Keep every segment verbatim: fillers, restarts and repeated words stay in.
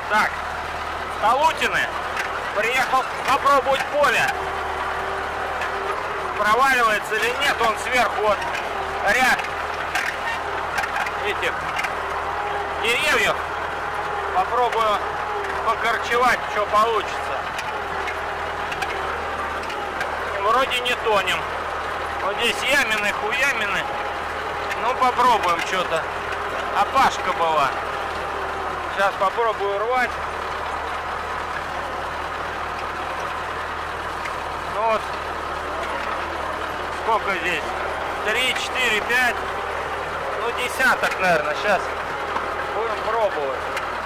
Так, Талутины. Приехал попробовать поле. Проваливается или нет, он сверху вот ряд этих деревьев. Попробую покорчевать, что получится. Вроде не тонем. Вот здесь ямины, хуямины. Ну попробуем что-то. Опашка была. Сейчас попробую рвать. Ну вот. Сколько здесь? Три, четыре, пять. Ну десяток, наверное. Сейчас будем пробовать.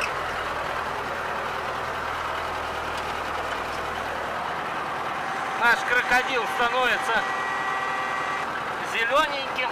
Наш крокодил становится зелененьким.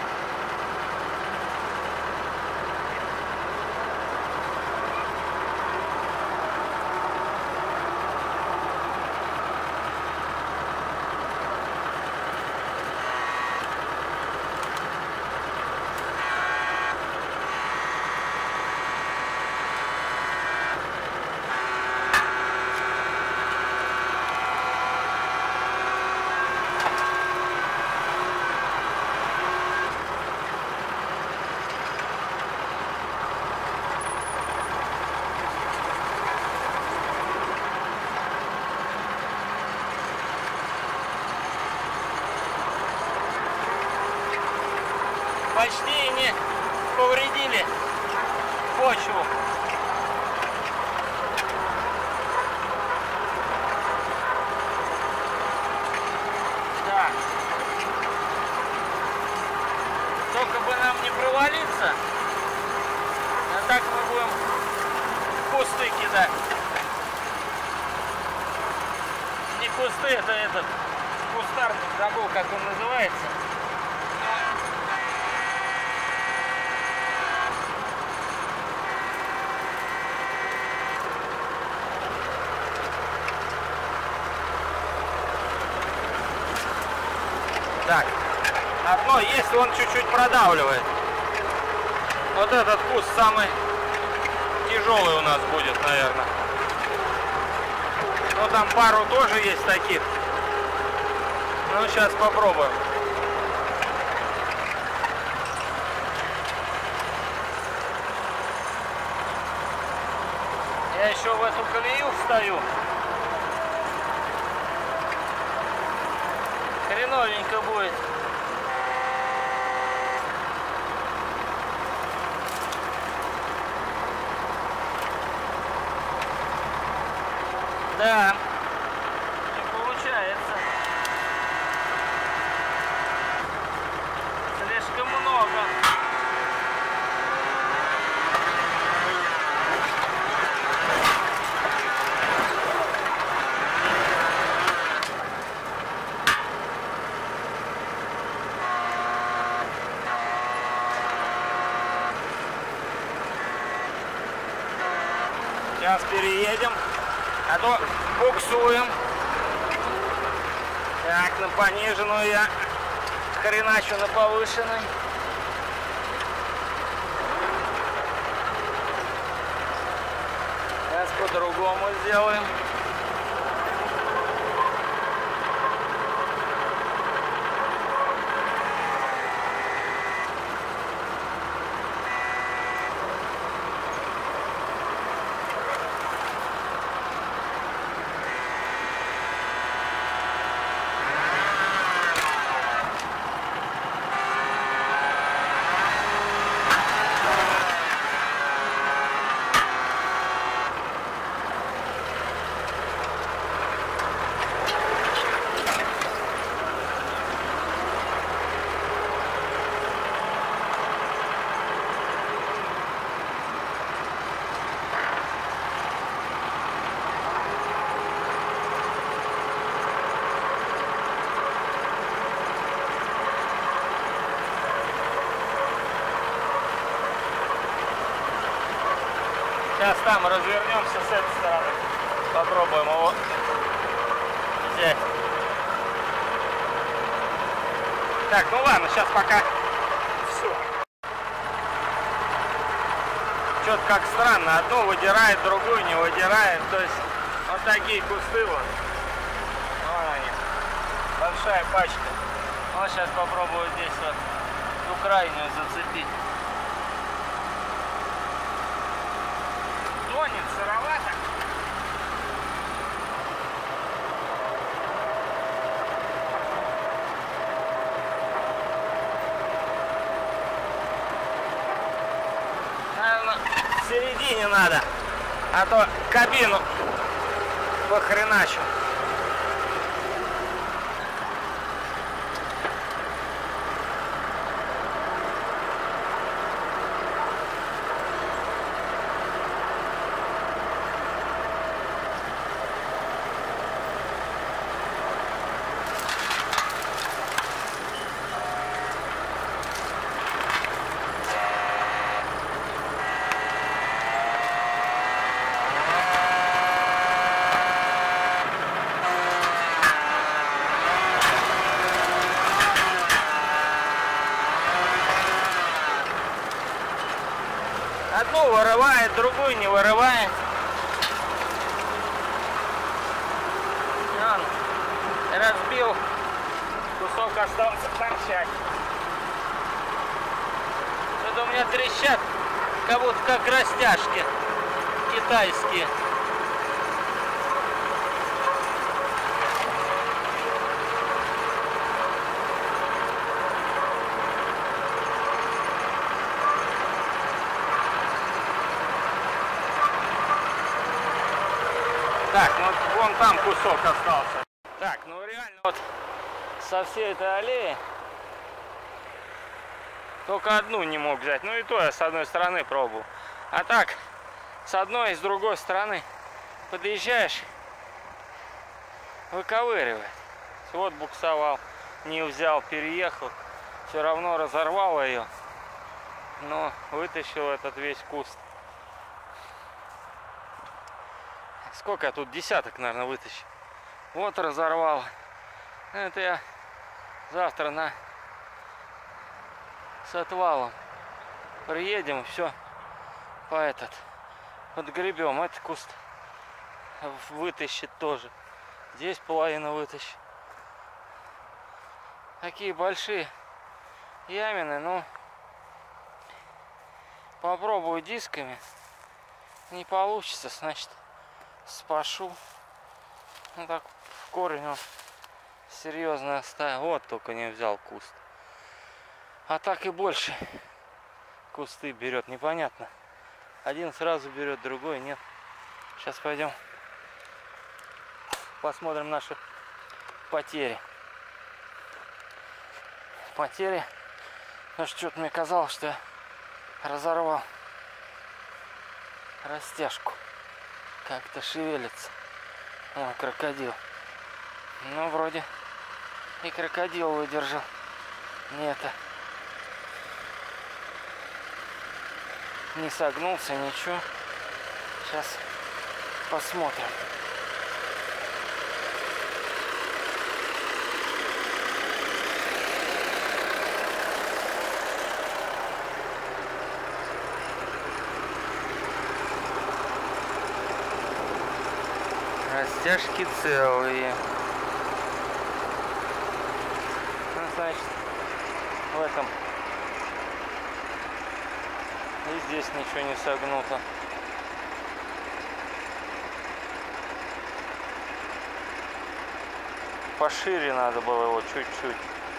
Почти не повредили почву. Так. Только бы нам не провалиться, а так мы будем кусты кидать. Не кусты, это этот кустарник, забыл, как он называется. Так, одно есть, он чуть-чуть продавливает. Вот этот куст самый тяжелый у нас будет, наверное. Ну там пару тоже есть таких. Ну сейчас попробуем. Я еще в эту колею встаю. Хреновенько будет. Да, не получается. Слишком много. Сейчас переедем, а то буксуем. Так, на пониженную я хреначу на повышенной. Сейчас по-другому сделаем. Сейчас там развернемся с этой стороны. Попробуем его взять. Так, ну ладно, сейчас пока все. что-то как странно. Одну выдирает, другую не выдирает. То есть вот такие кусты вот. Вон они. Большая пачка. Вот сейчас попробую здесь вот ту крайнюю зацепить. Тонет, сыровато. Наверное, в середине надо, а то кабину похреначу. Одну вырывает, другую не вырывает. Он разбил, кусок остался торчать. Это у меня трещат, как будто как растяжки китайские. Так, ну вон там кусок остался. Так, ну реально вот со всей этой аллеи только одну не мог взять. Ну и то я с одной стороны пробовал. А так, с одной и с другой стороны подъезжаешь, выковыривает. Вот буксовал, не взял, переехал, все равно разорвал ее, но вытащил этот весь куст. Сколько я тут, десяток, наверное, вытащил. Вот разорвал. Это я завтра на с отвалом приедем, все по этот подгребем. Этот куст вытащит тоже. Здесь половину вытащит. Такие большие ямины, ну попробую дисками. Не получится, значит спашу. Ну так в корень он серьезно оставил. Вот только не взял куст. А так и больше кусты берет. Непонятно. Один сразу берет, другой нет. Сейчас пойдем посмотрим наши потери. Потери. Потому что что-то мне казалось, что я разорвал растяжку. Как-то шевелится. О, крокодил. Ну, вроде и крокодил выдержал. Нет. Не согнулся, ничего. Сейчас посмотрим. Растяжки целые. Ну, значит, в этом и здесь ничего не согнуто. Пошире надо было его чуть-чуть.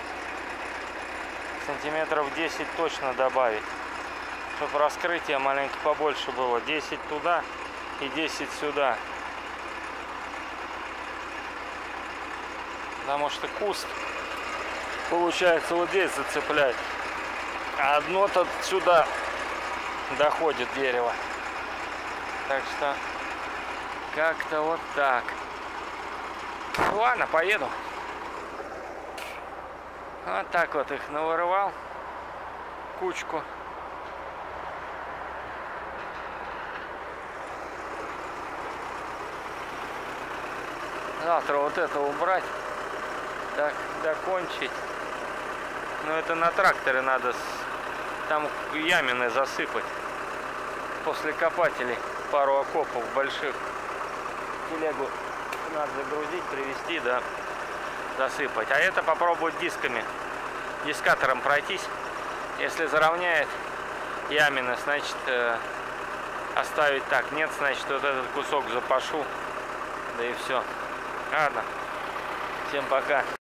Сантиметров десять точно добавить. Чтобы раскрытие маленько побольше было. десять туда и десять сюда. Потому что куст получается вот здесь зацепляет, а одно-то сюда доходит дерево. Так что как-то вот так. Ладно, поеду. Вот так вот их навырывал кучку. Завтра вот это убрать. Так, закончить. Но это на тракторе надо там ямины засыпать. после копателей пару окопов больших. Телегу надо загрузить, привезти, да, засыпать. А это попробовать дисками, дискатором пройтись. Если заровняет ямина, значит э, оставить так. Нет, значит вот этот кусок запашу. Да и все. Ладно. Всем пока.